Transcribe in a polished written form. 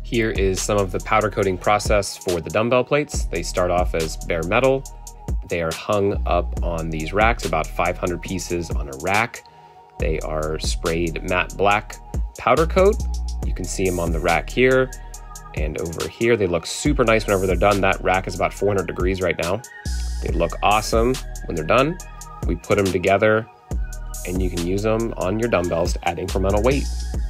Here is some of the powder coating process for the dumbbell plates. They start off as bare metal. They are hung up on these racks, about 500 pieces on a rack. They are sprayed matte black powder coat. You can see them on the rack here and over here. They look super nice whenever they're done. That rack is about 400 degrees right now. They look awesome when they're done. We put them together and you can use them on your dumbbells to add incremental weight.